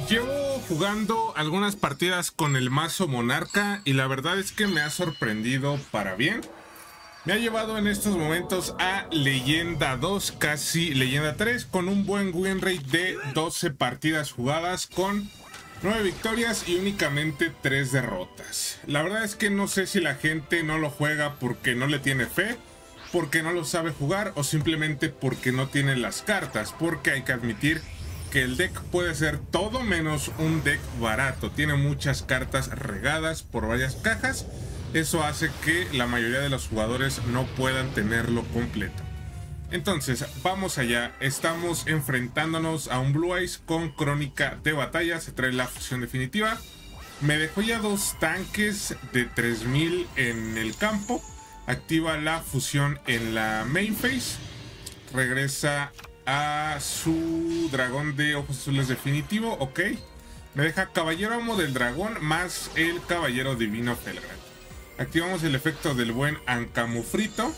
Llevo jugando algunas partidas con el mazo Monarca y la verdad es que me ha sorprendido para bien. Me ha llevado en estos momentos a Leyenda 2, casi Leyenda 3, con un buen win rate de 12 partidas jugadas con 9 victorias y únicamente 3 derrotas. La verdad es que no sé si la gente no lo juega porque no le tiene fe, porque no lo sabe jugar o simplemente porque no tiene las cartas, porque hay que admitir que el deck puede ser todo menos un deck barato. Tiene muchas cartas regadas por varias cajas. Eso hace que la mayoría de los jugadores no puedan tenerlo completo. Entonces, vamos allá. Estamos enfrentándonos a un Blue Eyes con Crónica de Batalla. Se trae la fusión definitiva. Me dejó ya 2 tanques de 3000 en el campo. Activa la fusión en la main phase. Regresa a su dragón de ojos azules definitivo. Ok. Me deja Caballero Amo del Dragón más el Caballero Divino Felgrand. Activamos el efecto del buen Ancamufrito.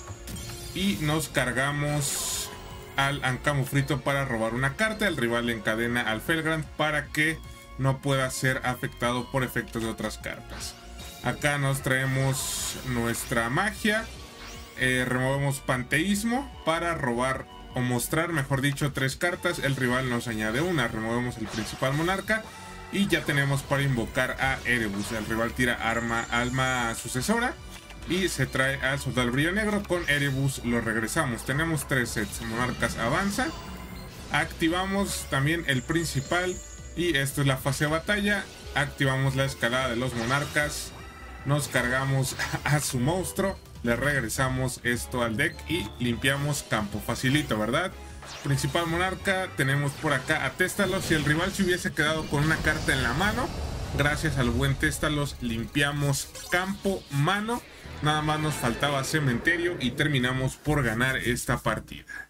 Y nos cargamos al Ancamufrito para robar una carta. El rival encadena al Felgrand para que no pueda ser afectado por efectos de otras cartas. Acá nos traemos nuestra magia. Removemos Panteísmo para robar o mostrar, mejor dicho, 3 cartas. El rival nos añade una. Removemos el principal monarca. Y ya tenemos para invocar a Erebus. El rival tira alma sucesora. Y se trae al Soldado del Brillo Negro. Con Erebus lo regresamos. Tenemos 3 sets. Monarcas avanza. Activamos también el principal. Y esto es la fase de batalla. Activamos la escalada de los monarcas. Nos cargamos a su monstruo. Le regresamos esto al deck y limpiamos campo. Facilito, ¿verdad? Principal monarca. Tenemos por acá a Téstalos. Si el rival se hubiese quedado con una carta en la mano, gracias al buen Téstalos limpiamos campo, mano. Nada más nos faltaba cementerio y terminamos por ganar esta partida.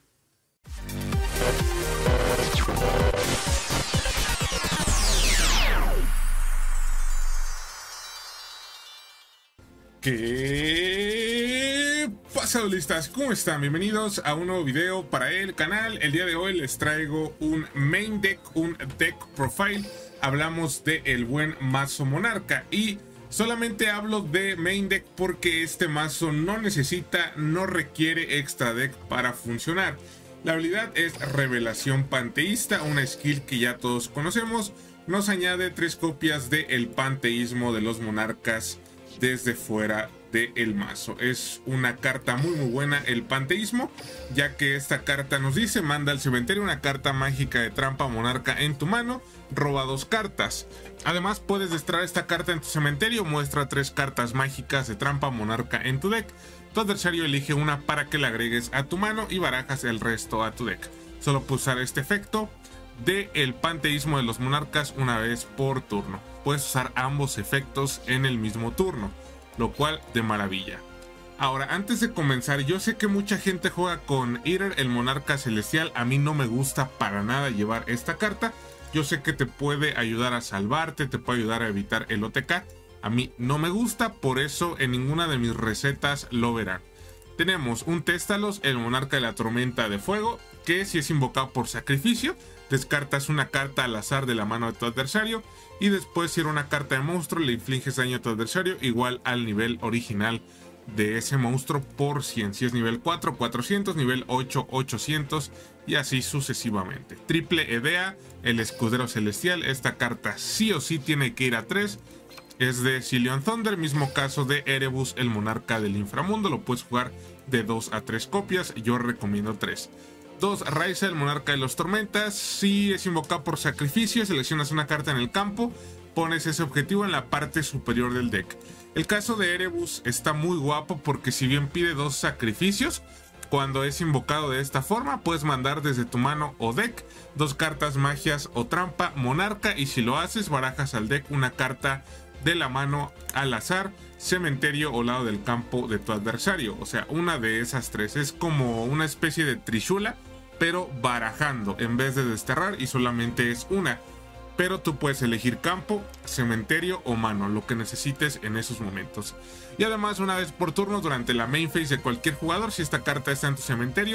¿Qué pasa, duelistas? ¿Cómo están? Bienvenidos a un nuevo video para el canal. El día de hoy les traigo un main deck, un deck profile. Hablamos de el buen mazo Monarca y solamente hablo de main deck porque este mazo no necesita, no requiere extra deck para funcionar. La habilidad es Revelación Panteísta, una skill que ya todos conocemos. Nos añade 3 copias del panteísmo de los monarcas desde fuera del mazo. Es una carta muy buena el panteísmo, ya que esta carta nos dice: manda al cementerio una carta mágica de trampa monarca en tu mano, roba 2 cartas. Además puedes destraer esta carta en tu cementerio, muestra 3 cartas mágicas de trampa monarca en tu deck. Tu adversario elige una para que la agregues a tu mano y barajas el resto a tu deck. Solo puedes usar este efecto de el panteísmo de los monarcas una vez por turno. Puedes usar ambos efectos en el mismo turno, lo cual de maravilla. Ahora, antes de comenzar, yo sé que mucha gente juega con Eater, el monarca celestial. A mí no me gusta para nada llevar esta carta. Yo sé que te puede ayudar a salvarte, te puede ayudar a evitar el OTK. A mí no me gusta, por eso en ninguna de mis recetas lo verán. Tenemos un Téstalos, el monarca de la tormenta de fuego, que si es invocado por sacrificio, descartas una carta al azar de la mano de tu adversario y después, si era una carta de monstruo, le infliges daño a tu adversario igual al nivel original de ese monstruo por 100. Si es nivel 4, 400, nivel 8, 800 y así sucesivamente. Triple Edea, el escudero celestial. Esta carta sí o sí tiene que ir a 3. Es de Silion Thunder, mismo caso de Erebus, el monarca del inframundo. Lo puedes jugar de 2 a 3 copias. Yo recomiendo 3. 2. Raiza, el monarca de los tormentas. Si es invocado por sacrificio, seleccionas una carta en el campo, pones ese objetivo en la parte superior del deck. El caso de Erebus está muy guapo porque si bien pide 2 sacrificios, cuando es invocado de esta forma, puedes mandar desde tu mano o deck 2 cartas magias o trampa monarca, y si lo haces, barajas al deck una carta de la mano al azar, cementerio o lado del campo de tu adversario. O sea, una de esas 3. Es como una especie de Trishula, pero barajando en vez de desterrar, y solamente es una. Pero tú puedes elegir campo, cementerio o mano, lo que necesites en esos momentos. Y además, una vez por turno durante la main phase de cualquier jugador, si esta carta está en tu cementerio,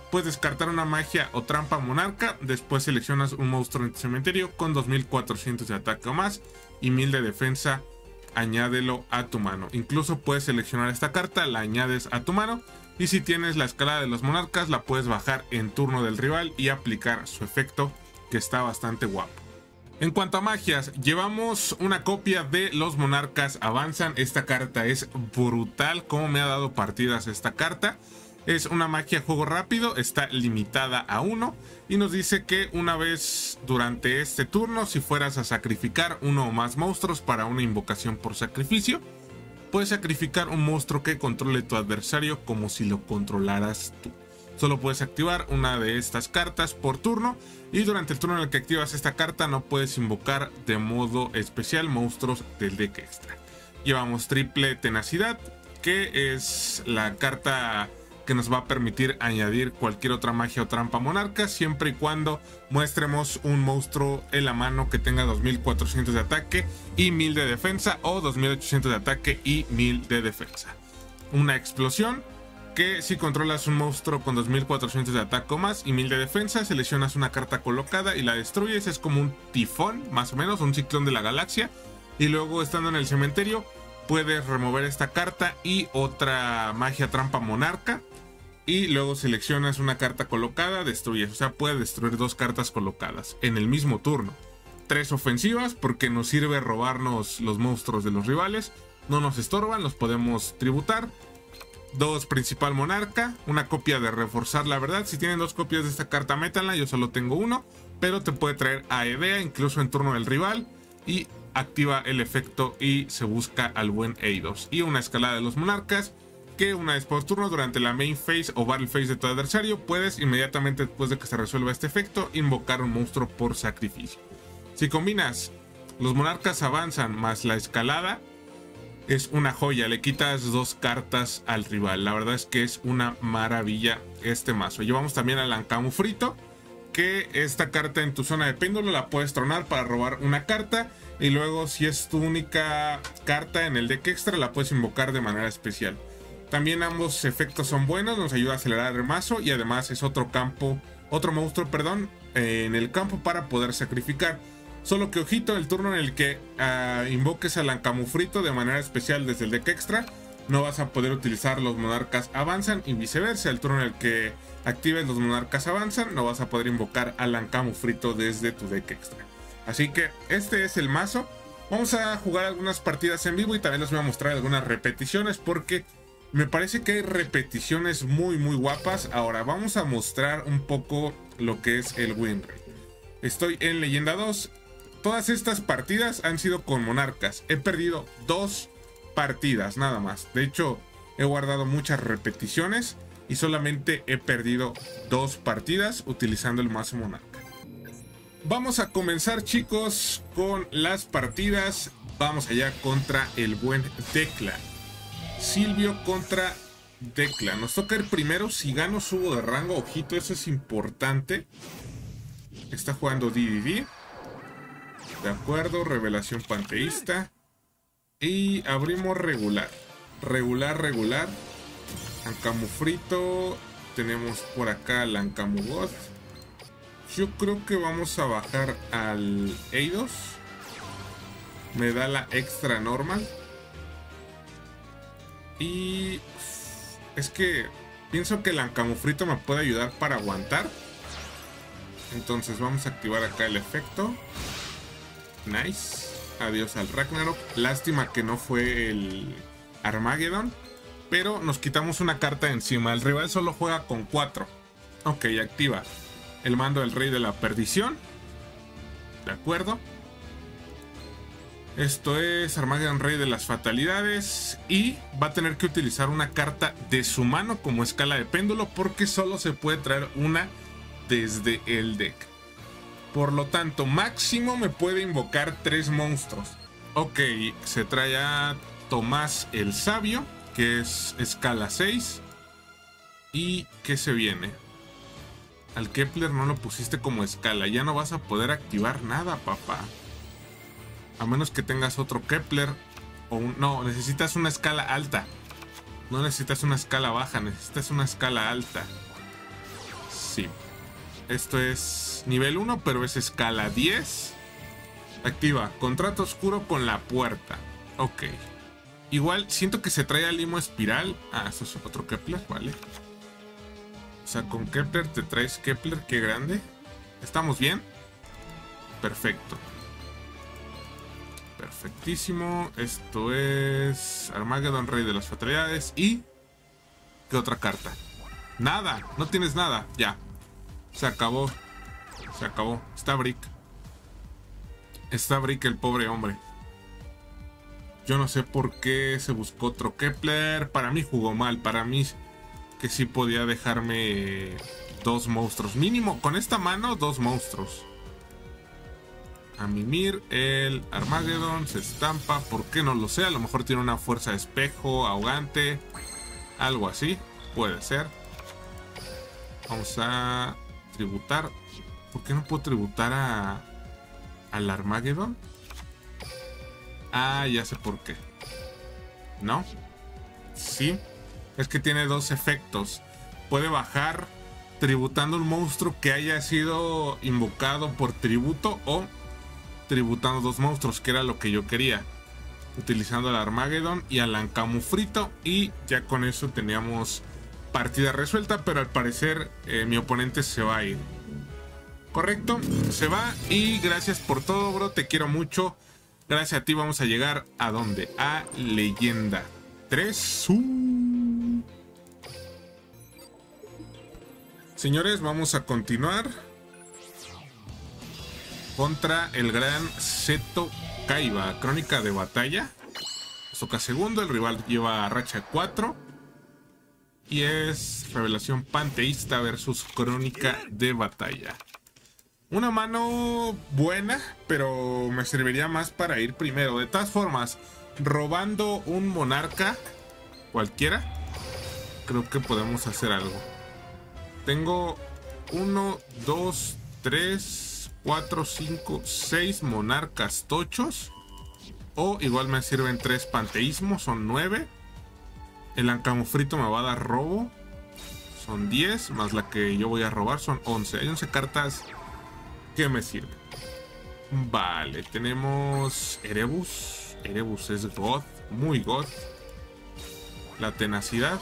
puedes descartar una magia o trampa monarca. Después seleccionas un monstruo en tu cementerio con 2400 de ataque o más y 1000 de defensa. Añádelo a tu mano. Incluso puedes seleccionar esta carta, la añades a tu mano. Y si tienes la escalada de los monarcas, la puedes bajar en turno del rival y aplicar su efecto, que está bastante guapo. En cuanto a magias, llevamos una copia de Los Monarcas Avanzan. Esta carta es brutal, como me ha dado partidas esta carta. Es una magia juego rápido, está limitada a 1 y nos dice que una vez durante este turno, si fueras a sacrificar uno o más monstruos para una invocación por sacrificio, puedes sacrificar un monstruo que controle tu adversario como si lo controlaras tú. Solo puedes activar una de estas cartas por turno y durante el turno en el que activas esta carta no puedes invocar de modo especial monstruos del deck extra. Llevamos triple tenacidad, que es la carta que nos va a permitir añadir cualquier otra magia o trampa monarca siempre y cuando muestremos un monstruo en la mano que tenga 2400 de ataque y 1000 de defensa o 2800 de ataque y 1000 de defensa. Una explosión, que si controlas un monstruo con 2400 de ataque o más y 1000 de defensa, seleccionas una carta colocada y la destruyes. Es como un tifón, más o menos, un ciclón de la galaxia. Y luego, estando en el cementerio, puedes remover esta carta y otra magia trampa monarca. Y luego seleccionas una carta colocada, destruyes. O sea, puedes destruir 2 cartas colocadas en el mismo turno. 3 ofensivas, porque nos sirve robarnos los monstruos de los rivales. No nos estorban, los podemos tributar. 2 principal monarca, una copia de reforzar la verdad. Si tienen 2 copias de esta carta, métanla. Yo solo tengo 1, pero te puede traer Aedea incluso en turno del rival. Y activa el efecto y se busca al buen Eidos. Y una escalada de los monarcas, que una vez por turno durante la main phase o battle phase de tu adversario, puedes inmediatamente después de que se resuelva este efecto invocar un monstruo por sacrificio. Si combinas Los Monarcas Avanzan más la escalada, es una joya, le quitas 2 cartas al rival. La verdad es que es una maravilla este mazo. Llevamos también al Ancamufrito, que esta carta en tu zona de péndulo la puedes tronar para robar una carta. Y luego, si es tu única carta en el deck extra, la puedes invocar de manera especial. También ambos efectos son buenos, nos ayuda a acelerar el mazo. Y además es otro monstruo, en el campo para poder sacrificar. Solo que ojito, el turno en el que invoques al Ancamufrito de manera especial desde el deck extra, no vas a poder utilizar Los Monarcas Avanzan y viceversa. El turno en el que actives Los Monarcas Avanzan, no vas a poder invocar al Ancamufrito desde tu deck extra. Así que este es el mazo. Vamos a jugar algunas partidas en vivo y también les voy a mostrar algunas repeticiones porque me parece que hay repeticiones muy guapas. Ahora vamos a mostrar un poco lo que es el win rate. Estoy en leyenda 2. Todas estas partidas han sido con monarcas. He perdido 2 partidas nada más. De hecho, he guardado muchas repeticiones y solamente he perdido 2 partidas utilizando el mazo monarca. Vamos a comenzar, chicos, con las partidas. Vamos allá contra el buen Declan. Silvio contra Declan. Nos toca ir primero. Si gano, subo de rango. Ojito, eso es importante. Está jugando DDD. De acuerdo, revelación panteísta. Y abrimos regular. Regular. Ancamufrito. Tenemos por acá al Ancamugot. Yo creo que vamos a bajar al Eidos. Me da la extra normal. Y es que pienso que el Ancamufrito me puede ayudar para aguantar. Entonces vamos a activar acá el efecto. Nice. Adiós al Ragnarok. Lástima que no fue el Armageddon, pero nos quitamos una carta encima. El rival solo juega con 4. Ok, activa el mando del Rey de la Perdición. De acuerdo. Esto es Armageddon, Rey de las Fatalidades. Y va a tener que utilizar una carta de su mano como escala de péndulo, porque solo se puede traer una desde el deck. Por lo tanto, máximo me puede invocar 3 monstruos. Ok, se trae a Tomás el Sabio, que es escala 6. ¿Y qué se viene? Al Kepler no lo pusiste como escala. Ya no vas a poder activar nada, papá. A menos que tengas otro Kepler. No, necesitas una escala alta. No necesitas una escala baja, necesitas una escala alta. Sí. Esto es nivel 1, pero es escala 10. Activa contrato oscuro con la puerta. Ok. Igual siento que se trae al Limo Espiral. Ah, esto es otro Kepler, vale. O sea, con Kepler te traes Kepler, qué grande. ¿Estamos bien? Perfecto. Perfectísimo. Esto es Armageddon, Rey de las Fatalidades. ¿Y qué otra carta? Nada, no tienes nada. Ya. Se acabó. Se acabó. Está Brick. Está Brick el pobre hombre. Yo no sé por qué se buscó otro Kepler. Para mí jugó mal. Para mí que sí podía dejarme 2 monstruos. Mínimo, con esta mano, 2 monstruos. A Mimir, el Armageddon se estampa. ¿Por qué? No lo sé. A lo mejor tiene una fuerza de espejo, ahogante. Algo así. Puede ser. Vamos a tributar. ¿Por qué no puedo tributar al Armageddon? Ah, ya sé por qué. ¿No? Sí. Es que tiene 2 efectos. Puede bajar tributando un monstruo que haya sido invocado por tributo o tributando 2 monstruos, que era lo que yo quería. Utilizando al Armageddon y al Ancamufrito. Y ya con eso teníamos partida resuelta, pero al parecer mi oponente se va a ir. Correcto, se va. Y gracias por todo, bro. Te quiero mucho. Gracias a ti vamos a llegar a ¿dónde? A leyenda 3. Señores, vamos a continuar contra el gran Seto Kaiba. Crónica de batalla. Toca segundo, el rival lleva racha 4. Y es revelación panteísta versus crónica de batalla. Una mano buena, pero me serviría más para ir primero. De todas formas, robando un monarca cualquiera, creo que podemos hacer algo. Tengo 1, 2, 3, 4, 5, 6 monarcas tochos. O igual me sirven 3 panteísmos, son 9. El Ancamufrito me va a dar robo. Son 10, más la que yo voy a robar son 11. Hay 11 cartas que me sirven. Vale, tenemos Erebus. Erebus es God, muy God. La tenacidad.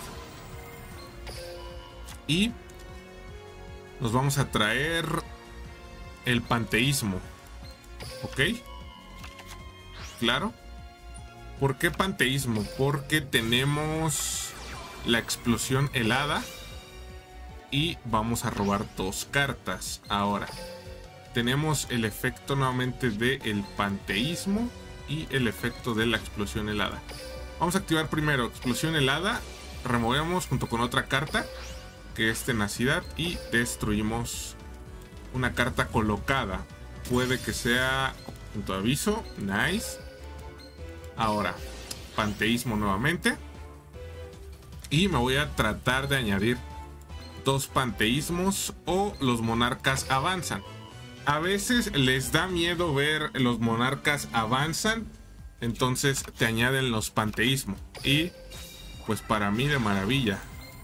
Y nos vamos a traer el panteísmo. ¿Ok? Claro. ¿Por qué panteísmo? Porque tenemos la explosión helada y vamos a robar 2 cartas. Ahora, tenemos el efecto nuevamente del panteísmo y el efecto de la explosión helada. Vamos a activar primero explosión helada, removemos junto con otra carta que es tenacidad y destruimos una carta colocada. Puede que sea punto de aviso, nice. Ahora, panteísmo nuevamente. Y me voy a tratar de añadir 2 panteísmos o los monarcas avanzan. A veces les da miedo ver los monarcas avanzan, entonces te añaden los panteísmos. Y pues para mí de maravilla,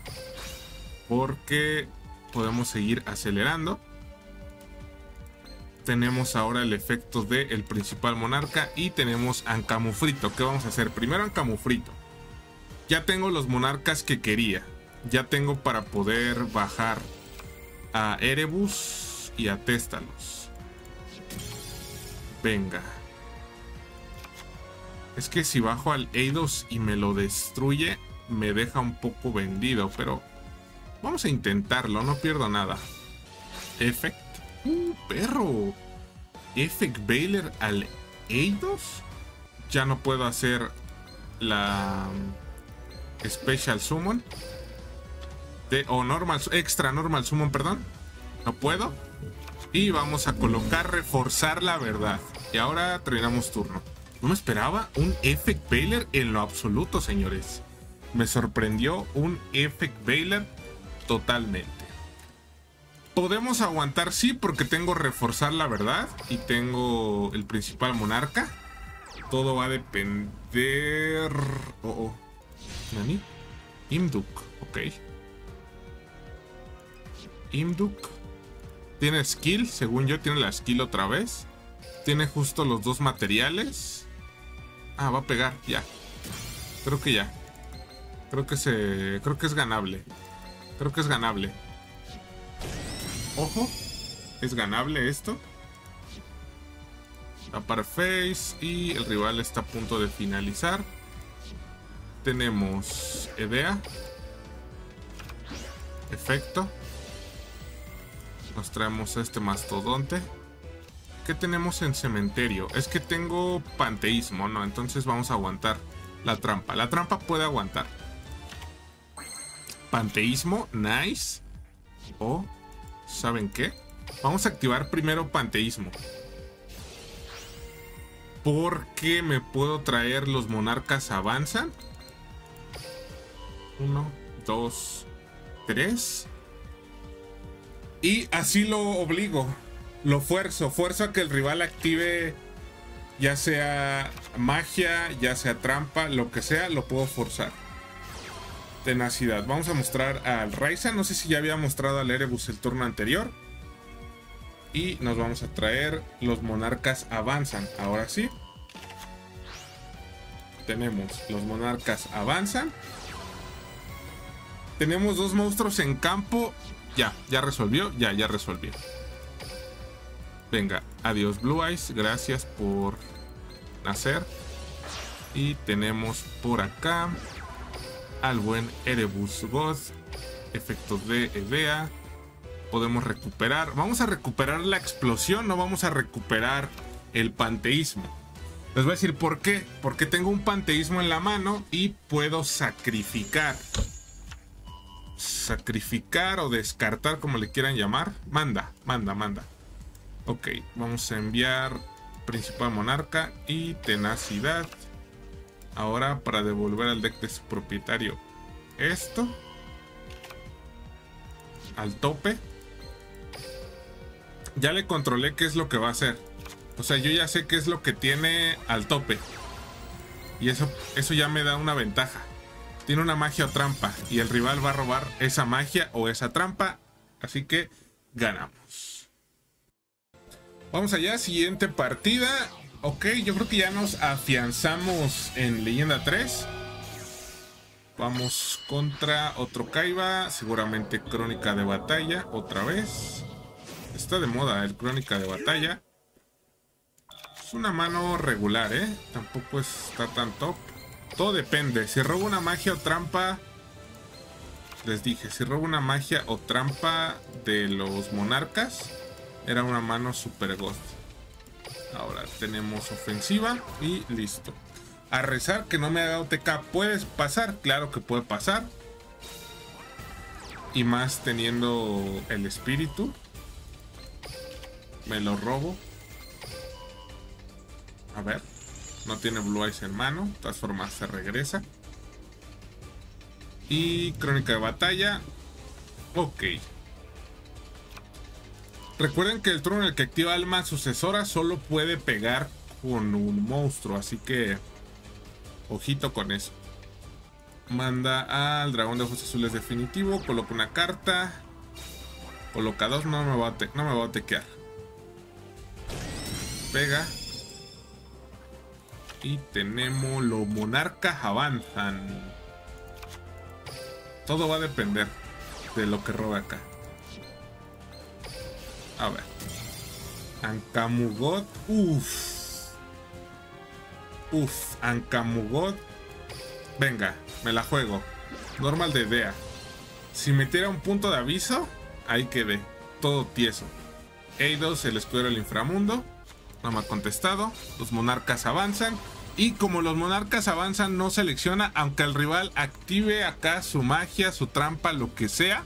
porque podemos seguir acelerando. Tenemos ahora el efecto del principal monarca y tenemos Ancamufrito. ¿Qué vamos a hacer? Primero Ancamufrito. Ya tengo los monarcas que quería. Ya tengo para poder bajar a Erebus y a Téstalos. Venga. Es que si bajo al Eidos y me lo destruye, me deja un poco vendido, pero vamos a intentarlo, no pierdo nada. Effect. Perro. Effect Veiler al Eidos. Ya no puedo hacer la Special Summon. O normal, extra normal summon, perdón. No puedo. Y vamos a colocar reforzar la verdad. Y ahora terminamos turno. No me esperaba un Effect Veiler en lo absoluto, señores. Me sorprendió un Effect Veiler totalmente. Podemos aguantar, sí, porque tengo reforzar la verdad y tengo el principal monarca. Todo va a depender... ¿Nani? Imduk, ok. Imduk. Tiene skill, según yo tiene la skill otra vez. Tiene justo los dos materiales. Ah, va a pegar, ya. Creo que ya. Creo que es ganable. Creo que es ganable. Ojo. Es ganable esto. Upper Face. Y el rival está a punto de finalizar. Tenemos Edea. Efecto. Nos traemos a este mastodonte. ¿Qué tenemos en cementerio? Es que tengo panteísmo, ¿no? Entonces vamos a aguantar la trampa. La trampa puede aguantar. Panteísmo, nice. O, ¿saben qué? Vamos a activar primero panteísmo. Porque me puedo traer los monarcas avanzan. 1, 2, 3. Y así lo obligo. Lo fuerzo. Fuerzo a que el rival active ya sea magia, ya sea trampa, lo que sea, lo puedo forzar. Tenacidad. Vamos a mostrar al Raiza. No sé si ya había mostrado al Erebus el turno anterior. Y nos vamos a traer los monarcas avanzan. Ahora sí. Tenemos los monarcas avanzan. Tenemos dos monstruos en campo. Ya resolvió. Ya resolvió. Venga, adiós Blue Eyes. Gracias por nacer. Y tenemos por acá al buen Erebus God. Efectos de Edea. Podemos recuperar. Vamos a recuperar la explosión. No vamos a recuperar el panteísmo. Les voy a decir por qué. Porque tengo un panteísmo en la mano y puedo sacrificar. Sacrificar o descartar, como le quieran llamar. Manda. Ok, vamos a enviar Principal Monarca y Tenacidad. Ahora para devolver al deck de su propietario esto. Al tope. Ya le controlé qué es lo que va a hacer. O sea, yo ya sé qué es lo que tiene al tope. Y eso ya me da una ventaja. Tiene una magia o trampa. Y el rival va a robar esa magia o esa trampa. Así que ganamos. Vamos allá, siguiente partida. Ok, yo creo que ya nos afianzamos en Leyenda 3. Vamos contra otro Kaiba. Seguramente Crónica de Batalla. Otra vez. Está de moda el Crónica de Batalla. Es una mano regular, tampoco está tan top. Todo depende. Si robo una magia o trampa... Les dije, si robo una magia o trampa de los monarcas, era una mano super ghost. Ahora tenemos ofensiva y listo. A rezar que no me haga OTK. ¿Puedes pasar? Claro que puede pasar. Y más teniendo el espíritu. Me lo robo. A ver. No tiene Blue Eyes en mano. De todas formas se regresa. Y Crónica de Batalla. Ok. Recuerden que el turno en el que activa Alma Sucesora solo puede pegar con un monstruo. Así que ojito con eso. Manda al Dragón de Ojos Azules definitivo. Coloca una carta. Coloca dos. No me va a tequear. Pega. Y tenemos los monarcas avanzan. Todo va a depender de lo que robe acá. A ver. Ancamugot. Ancamugot. Venga, me la juego. Normal de idea. Si metiera un punto de aviso, ahí quedé. Todo tieso. Eidos, el escudero del inframundo. No me ha contestado. Los monarcas avanzan. Y como los monarcas avanzan, no selecciona. Aunque el rival active acá su magia, su trampa, lo que sea.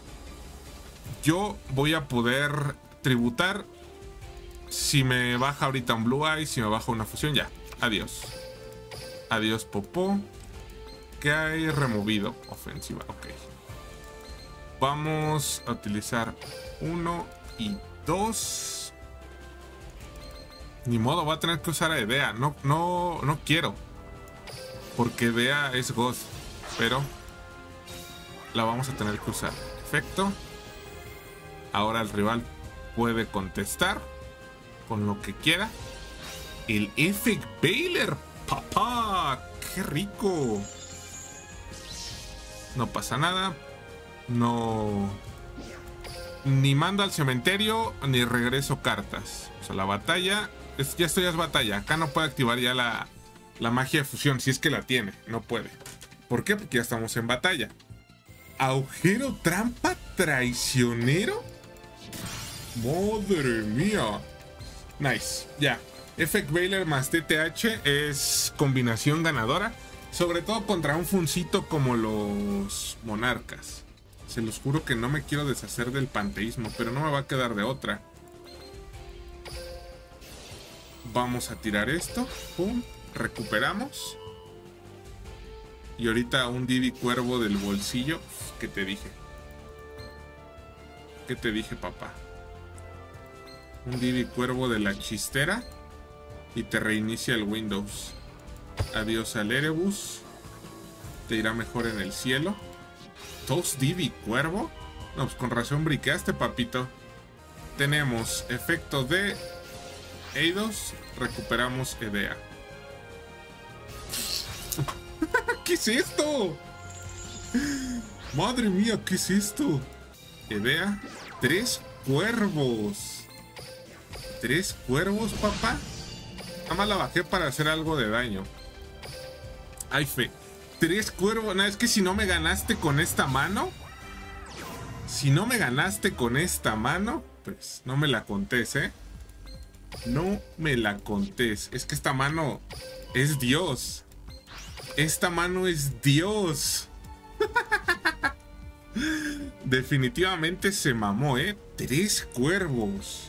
Yo voy a poder tributar. Si me baja ahorita un Blue Eye, si me baja una fusión, ya. Adiós. Adiós, Popó. ¿Qué hay? Removido. Ofensiva, ok. Vamos a utilizar 1 y 2. Ni modo, voy a tener que usar a Edea. No quiero. Porque Edea es Ghost. Pero la vamos a tener que usar. Efecto. Ahora el rival puede contestar con lo que quiera. El Effect Veiler, papá, qué rico. No pasa nada. No, ni mando al cementerio ni regreso cartas. O sea, la batalla ya esto ya es batalla. Acá no puede activar ya la magia de fusión. Si es que la tiene, no puede. ¿Por qué? Porque ya estamos en batalla. Agujero trampa traicionero. Madre mía. Nice, ya. Effect Veiler más TTH es combinación ganadora. Sobre todo contra un funcito como los monarcas. Se los juro que no me quiero deshacer del panteísmo, pero no me va a quedar de otra. Vamos a tirar esto. Pum, recuperamos. Y ahorita un Divi Cuervo del bolsillo. ¿Qué te dije? ¿Qué te dije, papá? Un Divi Cuervo de la chistera. Y te reinicia el Windows. Adiós al Erebus. Te irá mejor en el cielo. ¿Dos Divi Cuervo? No, pues con razón briqueaste, papito. Tenemos efecto de Eidos. Recuperamos Edea. ¿Qué es esto? Madre mía, ¿qué es esto? Edea. 3 cuervos. 3 cuervos, papá. Nada más la bajé para hacer algo de daño. Ay, fe. 3 cuervos. No, es que si no me ganaste con esta mano. Si no me ganaste con esta mano, pues no me la contés, ¿eh? No me la contés. Es que esta mano es Dios. Esta mano es Dios. Definitivamente se mamó, ¿eh? 3 cuervos.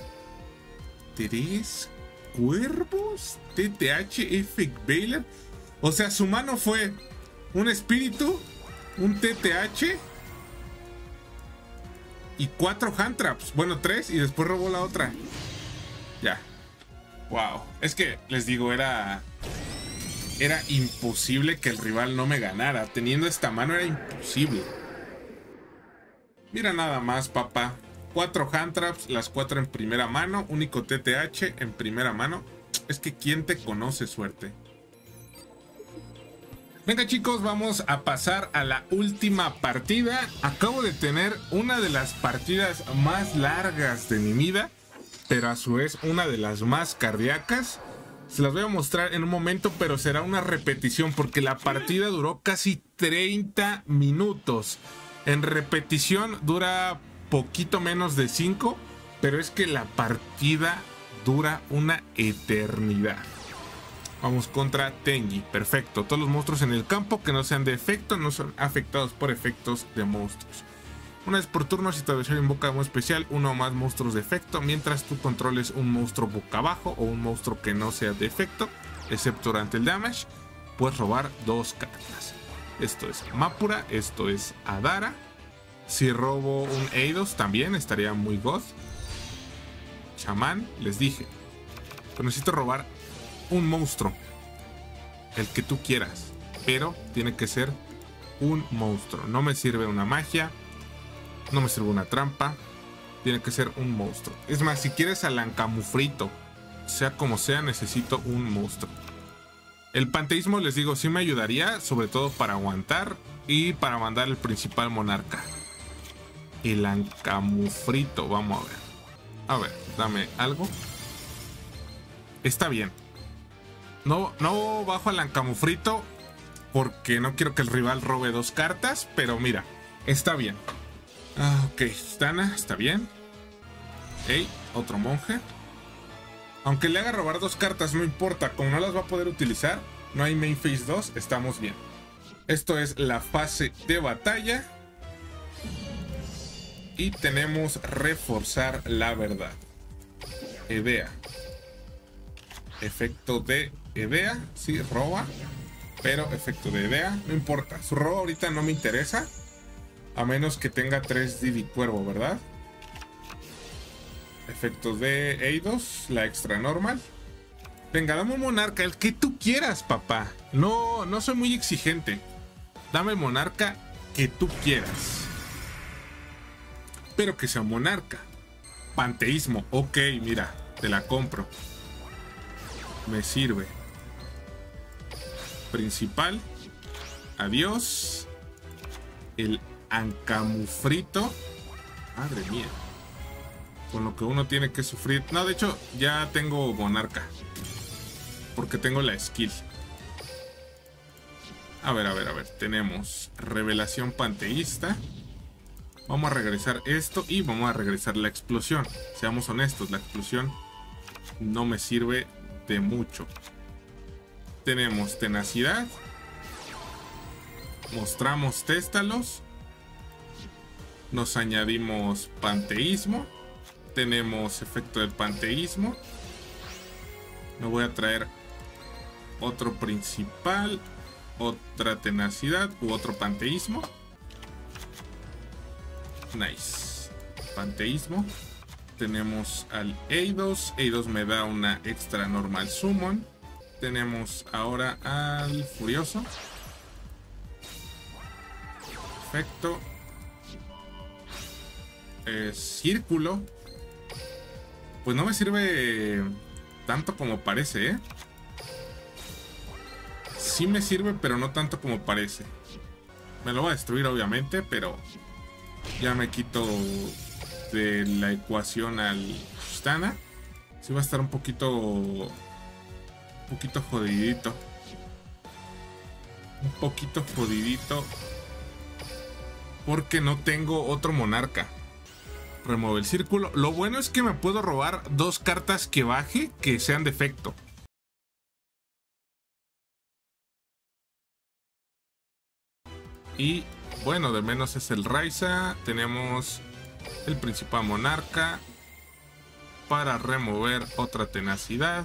3 cuervos. TTH Effect Veiler. O sea, su mano fue un espíritu, un TTH y 4 hand traps. Bueno, 3 y después robó la otra. Ya. Wow. Es que les digo, era imposible que el rival no me ganara. Teniendo esta mano era imposible. Mira nada más, papá. 4 hand traps, las 4 en primera mano. Único TTH en primera mano. Es que ¿quién te conoce, suerte? Venga, chicos, vamos a pasar a la última partida. Acabo de tener una de las partidas más largas de mi vida, pero a su vez una de las más cardíacas. Se las voy a mostrar en un momento, pero será una repetición porque la partida duró casi 30 minutos. En repetición dura poquito menos de 5, pero es que la partida dura una eternidad. Vamos contra Tengi, perfecto. Todos los monstruos en el campo que no sean de efecto no son afectados por efectos de monstruos. Una vez por turno, si tu adversario invoca un especial, uno o más monstruos de efecto, mientras tú controles un monstruo boca abajo o un monstruo que no sea de efecto, excepto durante el damage, puedes robar 2 cartas. Esto es Mapura, esto es Adara. Si robo un Eidos también estaría muy god. Chamán, les dije. Pero necesito robar un monstruo. El que tú quieras. Pero tiene que ser un monstruo. No me sirve una magia. No me sirve una trampa. Tiene que ser un monstruo. Es más, si quieres a Lancamufrito, sea como sea, necesito un monstruo. El panteísmo, les digo, sí me ayudaría. Sobre todo para aguantar y para mandar el principal monarca. El Lancamufrito, vamos a ver. A ver, dame algo. Está bien. No bajo al Lancamufrito porque no quiero que el rival robe 2 cartas, pero mira, está bien. Ok, Stana, está bien. Ey, otro monje. Aunque le haga robar 2 cartas, no importa, como no las va a poder utilizar, no hay main phase 2, estamos bien. Esto es la fase de batalla. Y tenemos reforzar la verdad. Edea. Efecto de Edea, sí, roba. Pero efecto de Edea, no importa. Su robo ahorita no me interesa. A menos que tenga 3 Divi Cuervo, ¿verdad? Efecto de Eidos, la extra normal. Venga, dame un monarca, el que tú quieras, papá. No soy muy exigente. Dame el monarca que tú quieras. pero que sea monarca. Panteísmo, ok, mira, te la compro. Me sirve. Principal. Adiós. El Ancamufrito. Madre mía. Con lo que uno tiene que sufrir. No, de hecho, ya tengo monarca. Porque tengo la skill. A ver. Tenemos revelación panteísta. Vamos a regresar esto y vamos a regresar la explosión. Seamos honestos, la explosión no me sirve de mucho. Tenemos tenacidad. Mostramos téstalos. Nos añadimos panteísmo. Tenemos efecto del panteísmo. Me voy a traer otro principal, otra tenacidad u otro panteísmo. Nice. Panteísmo. Tenemos al Eidos. Eidos me da una extra normal summon. Tenemos ahora al Furioso. Perfecto. Círculo. Pues no me sirve tanto como parece, ¿eh? Sí me sirve, pero no tanto como parece. Me lo va a destruir, obviamente, pero ya me quito de la ecuación al Stana. Sí va a estar un poquito jodidito. Un poquito jodidito. Porque no tengo otro monarca. Remueve el círculo. Lo bueno es que me puedo robar 2 cartas que baje que sean de efecto. Y bueno, de menos es el Raiza. Tenemos el principal monarca. Para remover otra tenacidad.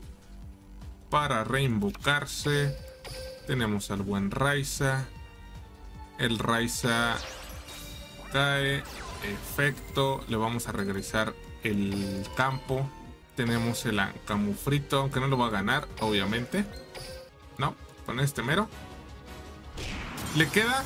Para reinvocarse. Tenemos al buen Raiza. El Raiza cae. Efecto. Le vamos a regresar el campo. Tenemos el Ancamufrito, aunque no lo va a ganar, obviamente. No, con este mero. Le queda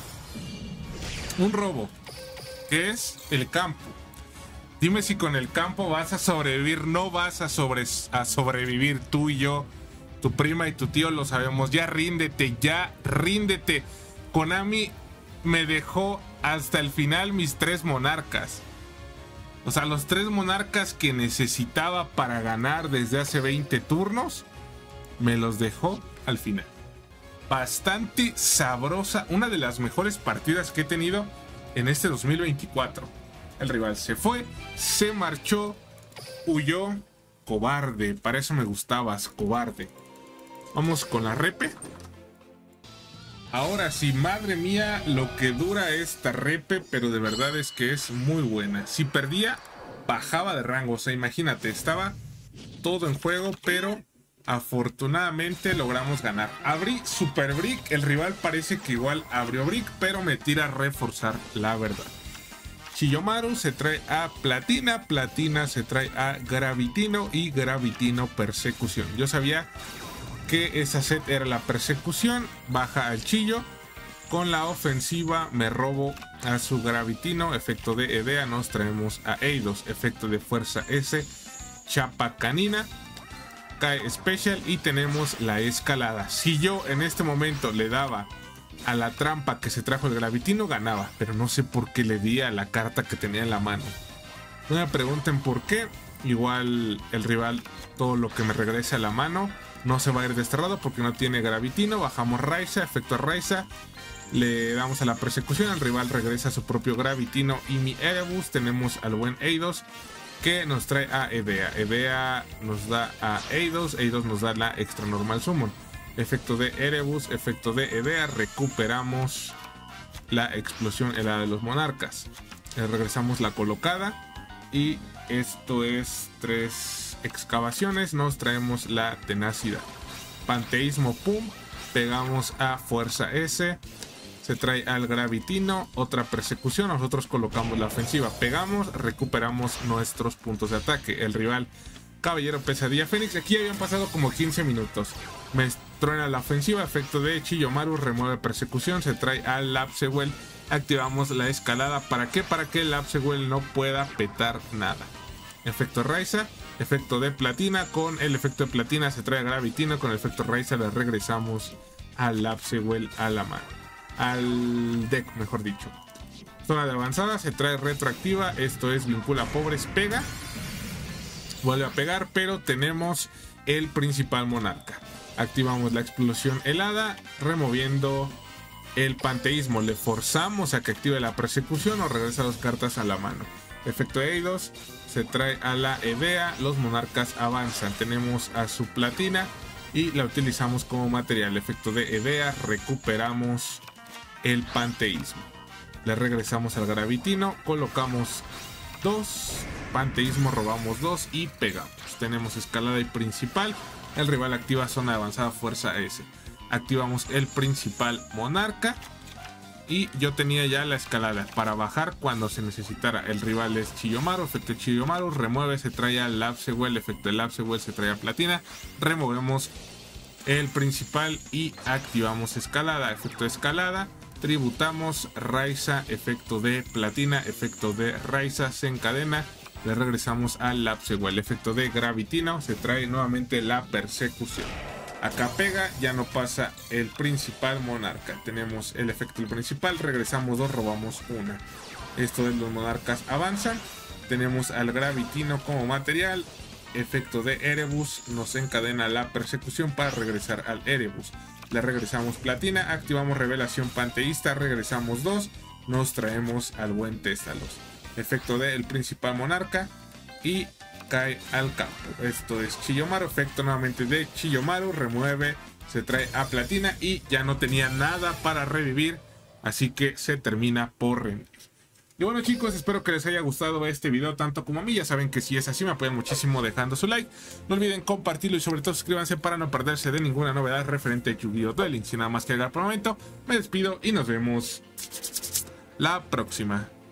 un robo, que es el campo. Dime si con el campo vas a sobrevivir. No vas a sobrevivir. Tú y yo, tu prima y tu tío lo sabemos. Ya ríndete, ya ríndete. Konami me dejó hasta el final mis 3 monarcas. O sea, los 3 monarcas que necesitaba para ganar desde hace 20 turnos, me los dejó al final. Bastante sabrosa, una de las mejores partidas que he tenido en este 2024. El rival se fue, se marchó, huyó. Cobarde, para eso me gustabas, cobarde. Vamos con la repe. Ahora sí, madre mía, lo que dura esta repe, pero de verdad es que es muy buena. Si perdía, bajaba de rango. O sea, imagínate, estaba todo en juego, pero afortunadamente logramos ganar. Abrí Super Brick, el rival parece que igual abrió Brick, pero me tira a reforzar, la verdad. Chiyomaru se trae a Platina, Platina se trae a Gravitino y Gravitino Persecución. Yo sabía que esa set era la persecución. Baja al Chillo. Con la ofensiva me robo a su Gravitino. Efecto de Edea. Nos traemos a Eidos. Efecto de fuerza S. Chapa canina. Cae Special. Y tenemos la escalada. Si yo en este momento le daba a la trampa que se trajo el Gravitino, ganaba. Pero no sé por qué le di a la carta que tenía en la mano. No me pregunten por qué. Igual el rival, todo lo que me regrese a la mano, no se va a ir desterrado porque no tiene Gravitino. Bajamos Raiza, efecto Raiza. Le damos a la persecución. El rival regresa a su propio Gravitino y mi Erebus. Tenemos al buen Eidos que nos trae a Edea. Edea nos da a Eidos. Eidos nos da la extra normal summon. Efecto de Erebus, efecto de Edea. Recuperamos la explosión helada de los monarcas. Regresamos la colocada. Y esto es 3 excavaciones. Nos traemos la tenacidad. Panteísmo, pum. Pegamos a fuerza S. Se trae al Gravitino. Otra persecución. Nosotros colocamos la ofensiva. Pegamos. Recuperamos nuestros puntos de ataque. El rival, Caballero Pesadilla Fénix. Aquí habían pasado como 15 minutos. Me truena la ofensiva. Efecto de Chiyomaru. Remueve persecución. Se trae al Lapsewell activamos la escalada. ¿Para qué? Para que el Absolwell no pueda petar nada. Efecto Raiza, efecto de platina. Con el efecto de platina se trae Gravitino. Con el efecto Raiza le regresamos al Absolwell a la mano, al deck mejor dicho. Zona de avanzada, se trae retroactiva. Esto es vincula pobres, pega, vuelve a pegar, pero tenemos el principal monarca. Activamos la explosión helada, removiendo el panteísmo. Le forzamos a que active la persecución o regresa 2 cartas a la mano. Efecto de Eidos, se trae a la Edea. Los monarcas avanzan. Tenemos a su platina y la utilizamos como material. Efecto de Edea, recuperamos el panteísmo. Le regresamos al Gravitino, colocamos 2, panteísmo, robamos 2 y pegamos. Tenemos escalada y principal. El rival activa zona de avanzada, fuerza S. Activamos el principal monarca. Y yo tenía ya la escalada para bajar cuando se necesitara. El rival es Chiyomaru, efecto Chiyomaru, remueve, se trae al Absolwell, efecto del Absolwell, se trae a platina. Removemos el principal y activamos escalada, efecto de escalada. Tributamos Raiza, efecto de platina, efecto de Raiza, se encadena. Le regresamos al Absolwell, efecto de Gravitino, se trae nuevamente la persecución. Acá pega, ya no pasa el principal monarca. Tenemos el efecto del principal, regresamos 2, robamos 1. Esto de los monarcas avanzan. Tenemos al Gravitino como material. Efecto de Erebus, nos encadena la persecución para regresar al Erebus. Le regresamos platina, activamos revelación panteísta, regresamos 2, nos traemos al buen Téstalos. Efecto del principal monarca y cae al campo. Esto es Chiyomaru, efecto nuevamente de Chiyomaru, remueve, se trae a platina y ya no tenía nada para revivir, así que se termina por rendir. Y bueno chicos, espero que les haya gustado este video tanto como a mí. Ya saben que si es así me apoyan muchísimo dejando su like. No olviden compartirlo y sobre todo suscríbanse para no perderse de ninguna novedad referente a Yu-Gi-Oh! Duel Links. Sin nada más que agregar por el momento, me despido y nos vemos la próxima.